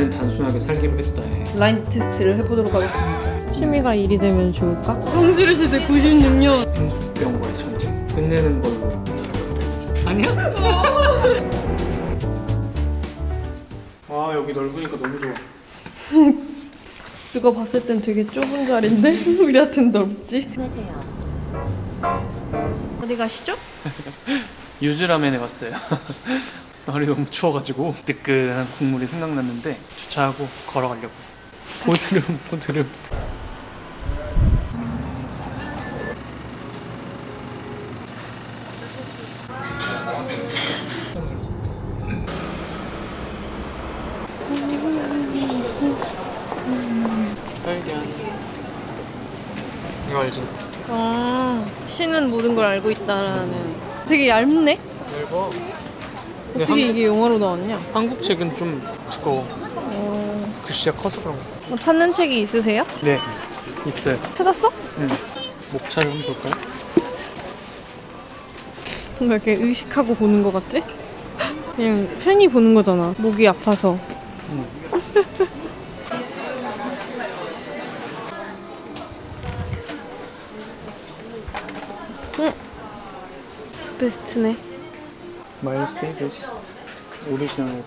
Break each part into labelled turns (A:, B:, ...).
A: 원래는 단순하게 살기로 했다 해.
B: 블라인드 테스트를 해보도록 하겠습니다. 취미가 일이 되면 좋을까? 성지르 시대 96년.
A: 생수병과의 전쟁 끝내는 걸로. 아니야?
C: 아 여기 넓으니까 너무 좋아.
B: 누가 봤을 땐 되게 좁은 자리인데 우리한텐 넓지?
D: 안녕하세요.
B: 어디 가시죠?
A: 유즈라멘에 갔어요. 날이 너무 추워가지고 뜨끈한 국물이 생각났는데 주차하고 걸어가려고. 보드름.
C: 이거 알지?
B: 신은 모든 걸 알고 있다라는. 되게 얇네?
C: 넓어.
B: 어떻게 이게 영어로 나왔냐?
C: 한국 책은 좀 두꺼워. 글씨가 커서 그런 거.
B: 찾는 책이 있으세요?
C: 네, 있어요.
B: 찾았어?
C: 응. 목차를 한번 볼까요?
B: 뭔가 이렇게 의식하고 보는 거 같지? 그냥 편히 보는 거잖아. 목이 아파서. 베스트네.
C: 마일스 데이비스 오리지널.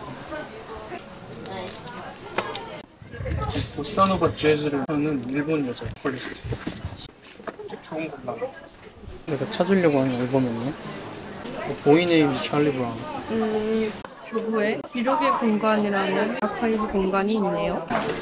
C: 보사노바 재즈를 하는 일본 여자 보컬리스트. 되게 좋은 곡 나와. 내가 찾으려고 하는 앨범이었네. 보이 네임즈 찰리 브라운.
B: 교부에 기록의 공간이라는 아카이브 공간이 있네요.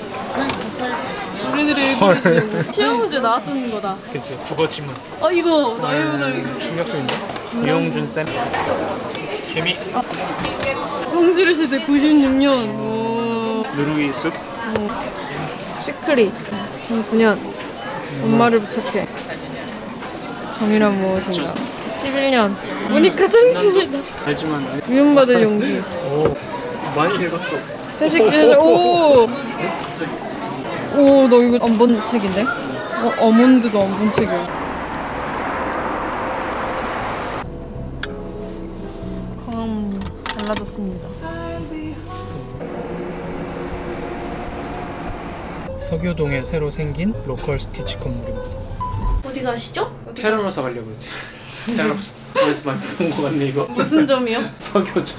B: 우리들이 읽어주려고 시험 문제 나왔던 거다.
C: 그치, 국어 지문.
B: 이거 나이보다 이거
C: 충격적인데? 이용준 쌤. 개미.
B: 성지르 시대 96년.
C: 누르이 숲.
B: 시크릿 2009년. 엄마를 부탁해. 정의란 무엇인가. 11년. 모니카 정신이다.
C: 알지만.
B: 미움받을 용기.
C: 오, 많이 읽었어.
B: 채식 제자. 오. 오, 너 이거 안 본 책인데? 어몬드도 안 본 책이야. 광화문 달라졌습니다.
C: 서교동에 새로 생긴 로컬 스티치 건물입니다.
B: 어디 가시죠?
C: 테러로서 가려고 했지. 테러로서. 그래서 많이 본 거 같네 이거.
B: 무슨 점이요?
C: 서교점.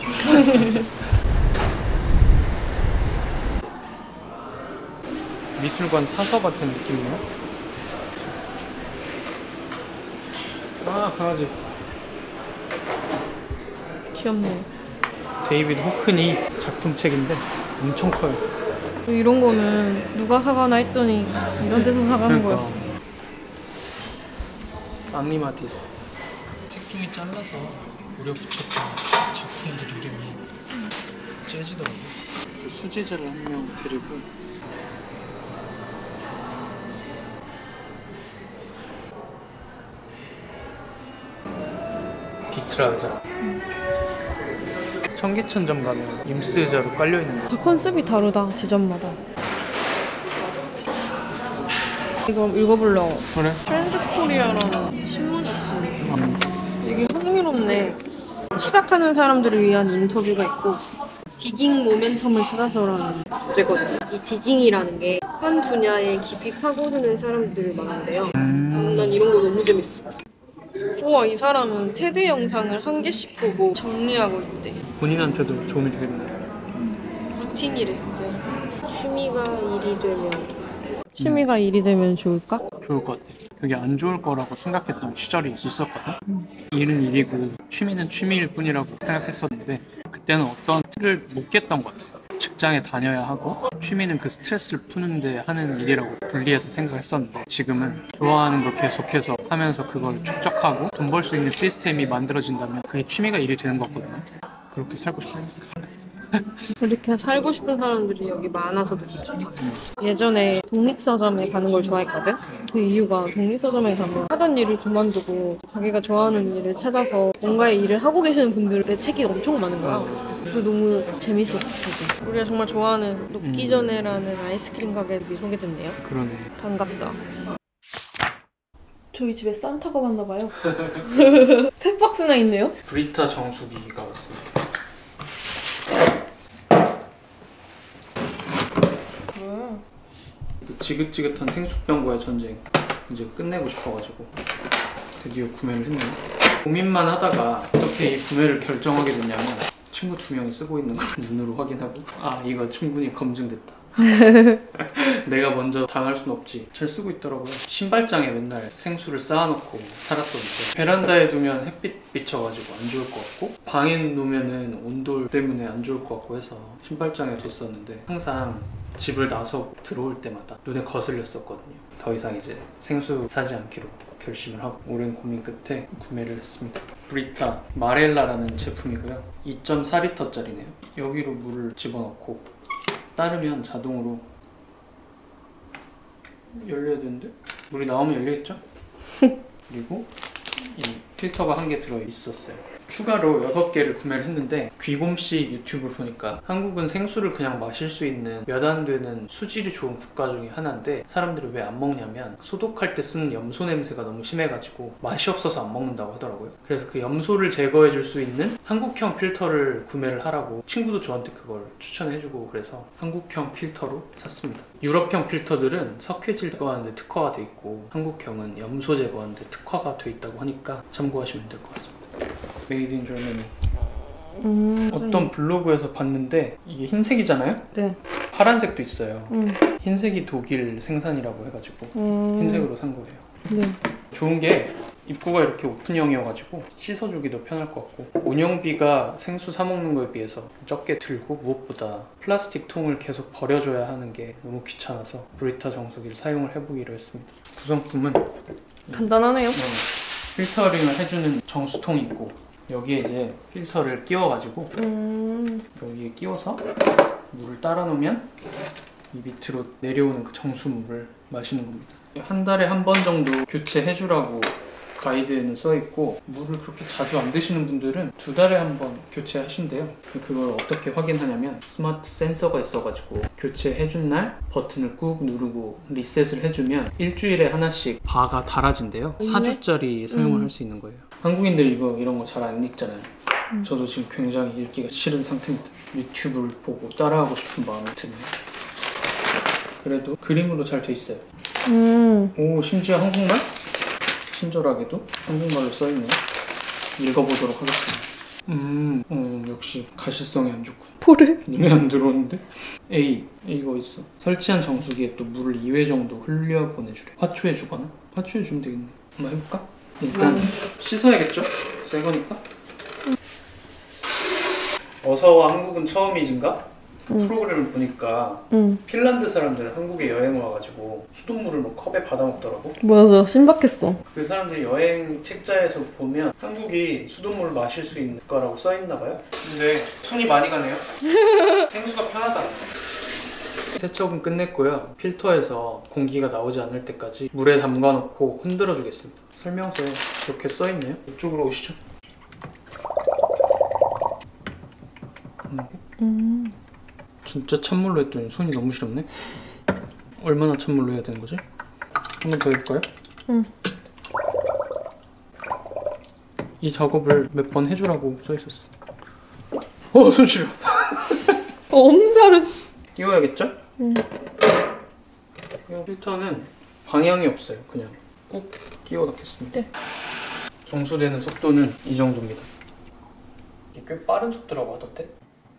C: 미술관 사서 같은 느낌이야. 아, 강아지.
B: 귀엽네.
C: 데이비드 호크니 작품책인데 엄청 커요.
B: 이런 거는 누가 사가나 했더니 이런 데서 사가는
C: 그러니까.
B: 거였어.
C: 앙리마티스. 색종이 잘라서 무려 붙였던 작품들 이름이 재즈더라고. 그 수제자를 한 명 데리고 비트라 의자. 청계천점 가면 임스 의자로 깔려있는 거.
B: 컨셉이 다르다, 지점마다. 이거 읽어보려고.
C: 그래?
B: 트렌드 코리아라는 신문이 있어. 이게 흥미롭네. 시작하는 사람들을 위한 인터뷰가 있고 디깅 모멘텀을 찾아서라는 주제거든요. 이 디깅이라는 게 한 분야에 깊이 파고드는 사람들을 말하는데요. 난 이런 거 너무 재밌어. 우와, 이 사람은 테드 영상을 한 개씩 보고 정리하고 있대.
C: 본인한테도 도움이 되겠네.
B: 루틴이래.
D: 취미가 일이 되면
B: 취미가 일이 되면 좋을까?
C: 좋을 것 같아. 그게 안 좋을 거라고 생각했던 시절이 있었거든. 일은 일이고 취미는 취미일 뿐이라고 생각했었는데 그때는 어떤 틀을 못 깼던 것 같아. 직장에 다녀야 하고 취미는 그 스트레스를 푸는데 하는 일이라고 분리해서 생각했었는데 지금은 좋아하는 걸 계속해서 하면서 그걸 축적하고 돈 벌 수 있는 시스템이 만들어진다면 그게 취미가 일이 되는 거거든요. 그렇게 살고 싶어요.
B: 이렇게 살고 싶은 사람들이 여기 많아서 되게 좋다. 예전에 독립서점에 가는 걸 좋아했거든? 그 이유가 독립서점에 가면 하던 일을 그만두고 자기가 좋아하는 일을 찾아서 뭔가의 일을 하고 계시는 분들의 책이 엄청 많은 거야. 그게 너무 재밌었어. 우리가 정말 좋아하는 녹기 전에라는 아이스크림 가게들이 소개됐네요.
C: 그러네.
B: 반갑다. 저희 집에 산타가 왔나봐요. 세 박스나 있네요?
C: 브리타 정수기가 왔습니다. 그 지긋지긋한 생수병과의 전쟁 이제 끝내고 싶어가지고 드디어 구매를 했네. 고민만 하다가 어떻게 이 구매를 결정하게 됐냐면 친구 2명이 쓰고 있는 걸 눈으로 확인하고 아 이거 충분히 검증됐다. 내가 먼저 당할 순 없지. 잘 쓰고 있더라고요. 신발장에 맨날 생수를 쌓아놓고 살았었는데 베란다에 두면 햇빛 비쳐가지고 안 좋을 것 같고 방에 놓으면은 온돌 때문에 안 좋을 것 같고 해서 신발장에 뒀었는데 항상 집을 나서 들어올 때마다 눈에 거슬렸었거든요. 더 이상 이제 생수 사지 않기로 결심을 하고 오랜 고민 끝에 구매를 했습니다. 브리타 마렐라라는 제품이고요. 2.4리터짜리네요. 여기로 물을 집어넣고 따르면 자동으로 열려야 되는데 물이 나오면 열리겠죠? 그리고 이 필터가 한 개 들어있었어요. 추가로 6개를 구매를 했는데 귀곰씨 유튜브를 보니까 한국은 생수를 그냥 마실 수 있는 몇 안 되는 수질이 좋은 국가 중에 하나인데 사람들이 왜 안 먹냐면 소독할 때 쓰는 염소 냄새가 너무 심해가지고 맛이 없어서 안 먹는다고 하더라고요. 그래서 그 염소를 제거해 줄 수 있는 한국형 필터를 구매를 하라고 친구도 저한테 그걸 추천해주고 그래서 한국형 필터로 샀습니다. 유럽형 필터들은 석회질 제거하는데 특화가 돼 있고 한국형은 염소 제거하는데 특화가 돼 있다고 하니까 참고하시면 될 것 같습니다. 메이드 인 저머니. 어떤 블로그에서 봤는데 이게 흰색이잖아요?
B: 네.
C: 파란색도 있어요. 흰색이 독일 생산이라고 해가지고 흰색으로 산 거예요.
B: 네.
C: 좋은 게 입구가 이렇게 오픈형이어가지고 씻어주기도 편할 것 같고 운영비가 생수 사 먹는 거에 비해서 적게 들고 무엇보다 플라스틱 통을 계속 버려줘야 하는 게 너무 귀찮아서 브리타 정수기를 사용을 해보기로 했습니다. 구성품은
B: 간단하네요.
C: 필터링을 해주는 정수통이 있고 여기에 이제 필터를 끼워가지고 여기에 끼워서 물을 따라 놓으면 이 밑으로 내려오는 그 정수물을 마시는 겁니다. 한 달에 한 번 정도 교체해주라고 가이드에는 써있고 물을 그렇게 자주 안 드시는 분들은 2달에 한 번 교체하신대요. 그걸 어떻게 확인하냐면 스마트 센서가 있어가지고 교체해준 날 버튼을 꾹 누르고 리셋을 해주면 일주일에 하나씩 바가 달아진대요. 4주짜리 사용을 할 수 있는 거예요. 한국인들이 이런 거 잘 안 읽잖아요. 저도 지금 굉장히 읽기가 싫은 상태입니다. 유튜브를 보고 따라하고 싶은 마음이 드네요. 그래도 그림으로 잘 돼 있어요. 오 심지어 한국말? 친절하게도 한국말로 써있네요. 읽어보도록 하겠습니다. 역시 가시성이 안 좋군.
B: 포를?
C: 눈에 안 들어오는데? A가 있어. 설치한 정수기에 또 물을 2회 정도 흘려보내주래. 화초해주거나? 화초해주면 되겠네. 한번 해볼까? 일단 씻어야겠죠? 새 거니까. 어서와 한국은 처음이진가? 프로그램을 보니까 핀란드 사람들은 한국에 여행 와가지고 수돗물을 뭐 컵에 받아먹더라고.
B: 맞아, 신박했어.
C: 그 사람들 여행 책자에서 보면 한국이 수돗물을 마실 수 있는 국가라고 써있나봐요. 근데 손이 많이 가네요. 생수가 편하다. 세척은 끝냈고요. 필터에서 공기가 나오지 않을 때까지 물에 담가놓고 흔들어 주겠습니다. 설명서에 이렇게 써있네요. 이쪽으로 오시죠. 진짜 찬물로 했더니 손이 너무 시렵네. 얼마나 찬물로 해야 되는 거지? 한 번 더 해볼까요? 이 작업을 몇 번 해주라고 써있었어. 손 시려.
B: 엄살은.
C: 끼워야겠죠? 필터는 방향이 없어요. 그냥 꾹 끼워 넣겠습니다.
B: 네.
C: 정수되는 속도는 이 정도입니다. 이게 꽤 빠른 속도라고 하던데?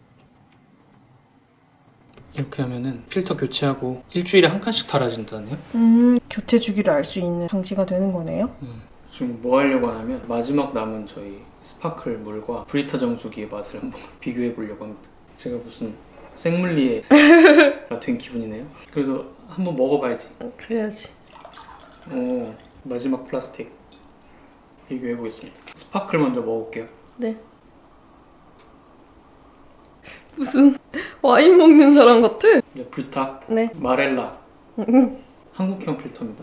C: 이렇게 하면은 필터 교체하고 일주일에 한 칸씩 달아진다네요.
B: 교체 주기를 알 수 있는 장치가 되는 거네요?
C: 지금 뭐 하려고 하냐면 마지막 남은 저희 스파클 물과 브리타 정수기의 맛을 한번 비교해 보려고 합니다. 제가 무슨 생물리에가 된 기분이네요. 그래서 한번 먹어봐야지.
B: 그래야지.
C: 오, 마지막 플라스틱 비교해 보겠습니다. 스파클 먼저 먹어볼게요.
B: 네. 무슨 와인 먹는 사람 같아?
C: 네, 브리타
B: 네.
C: 마렐라 한국형 필터입니다.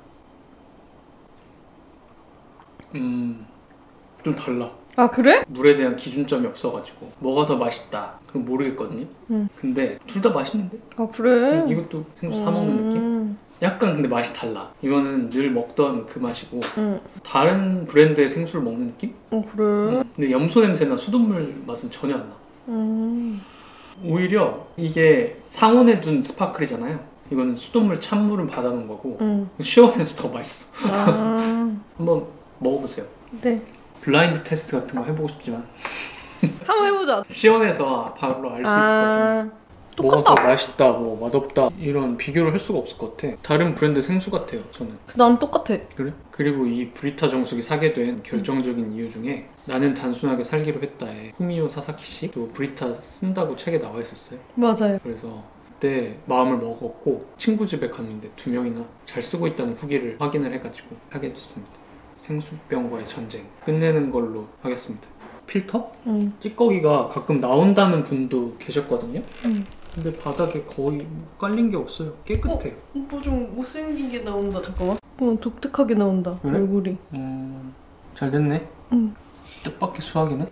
C: 좀 달라.
B: 아 그래?
C: 물에 대한 기준점이 없어가지고 뭐가 더 맛있다 그건 모르겠거든요. 근데 둘 다 맛있는데?
B: 아 그래?
C: 이것도 생수 사 먹는 느낌? 약간 근데 맛이 달라. 이거는 늘 먹던 그 맛이고 다른 브랜드의 생수를 먹는 느낌?
B: 그래?
C: 근데 염소 냄새나 수돗물 맛은 전혀 안 나. 오히려 이게 상온에 둔 스파클이잖아요. 이거는 수돗물 찬물은 받아놓은 거고 시원해서 더 맛있어.
B: 아,
C: 한번 먹어보세요.
B: 네.
C: 블라인드 테스트 같은 거 해보고 싶지만
B: 한번 해보자.
C: 시원해서 바로 알 수 있을 것 같아요. 뭐가 더
B: 똑같다.
C: 맛있다, 뭐 맛없다 이런 비교를 할 수가 없을 것 같아. 다른 브랜드 생수 같아요, 저는.
B: 난 똑같아.
C: 그래? 그리고 이 브리타 정수기 사게 된 결정적인 이유 중에 나는 단순하게 살기로 했다에 후미오 사사키씨 또 브리타 쓴다고 책에 나와 있었어요.
B: 맞아요.
C: 그래서 그때 마음을 먹었고 친구 집에 갔는데 2명이나 잘 쓰고 있다는 후기를 확인을 해가지고 하게 됐습니다. 생수병과의 전쟁 끝내는 걸로 하겠습니다. 필터? 찌꺼기가 가끔 나온다는 분도 계셨거든요. 근데 바닥에 거의 깔린 게 없어요. 깨끗해요.
B: 뭐 좀 못생긴 게 나온다. 잠깐만. 독특하게 나온다.
C: 그래?
B: 얼굴이.
C: 잘 됐네.
B: 응.
C: 뜻밖의 수학이네.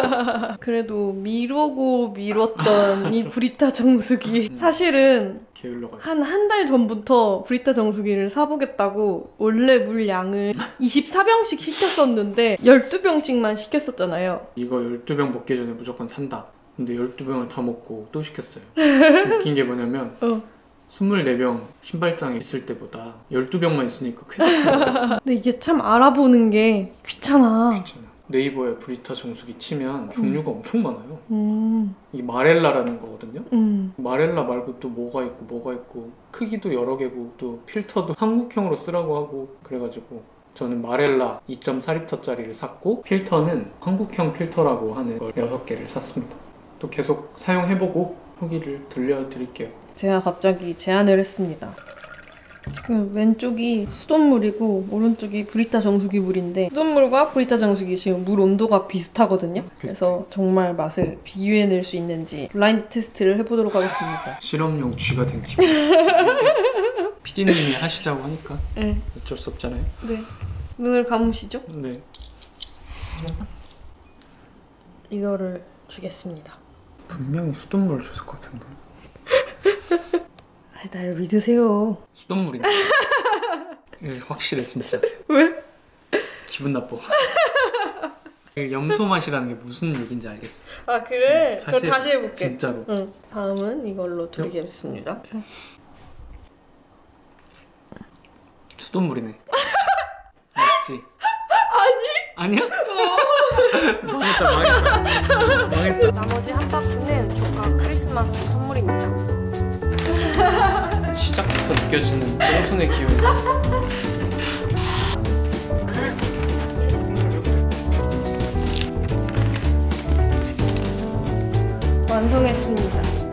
B: 그래도 미루고 미뤘던 이 브리타 정수기. 사실은
C: 게을러가지고.
B: 한 달 전부터 브리타 정수기를 사보겠다고 원래 물량을 24병씩 시켰었는데 12병씩만 시켰었잖아요.
C: 이거 12병 먹기 전에 무조건 산다. 근데 12병을 다 먹고 또 시켰어요. 웃긴 게 뭐냐면 24병 신발장에 있을 때보다 12병만 있으니까 쾌적해요.
B: 근데 이게 참 알아보는 게 귀찮아.
C: 귀찮아. 네이버에 브리타 정수기 치면 종류가 엄청 많아요. 이게 마렐라라는 거거든요. 마렐라 말고 또 뭐가 있고 크기도 여러 개고 또 필터도 한국형으로 쓰라고 하고 그래가지고 저는 마렐라 2.4리터짜리를 샀고 필터는 한국형 필터라고 하는 걸 6개를 샀습니다. 또 계속 사용해보고 후기를 들려드릴게요.
B: 제가 갑자기 제안을 했습니다. 지금 왼쪽이 수돗물이고 오른쪽이 브리타 정수기 물인데 수돗물과 브리타 정수기 지금 물 온도가 비슷하거든요. 그래서 정말 맛을 비교해낼 수 있는지 블라인드 테스트를 해보도록 하겠습니다.
C: 실험용 쥐가 된 기분. PD님이 하시자고 하니까
B: 네.
C: 어쩔 수 없잖아요.
B: 네. 눈을 감으시죠?
C: 네.
B: 이거를 주겠습니다.
C: 분명히 수돗물을 줬을 것 같은데.
B: 날 믿으세요.
C: 수돗물이네. 확실해 진짜.
B: 왜?
C: 기분 나빠. 염소 맛이라는 게 무슨 얘기인지 알겠어.
B: 아 그래?
C: 다시
B: 그럼 다시 해볼게.
C: 진짜로.
B: 응. 다음은 이걸로 드리겠습니다.
C: 수돗물이네. 맞지? 아니. 아니야? 망했다.
D: 나머지 한 박스는 조카 크리스마스 선물입니다.
C: 시작부터 느껴지는 똥손의 기운.
B: 완성했습니다.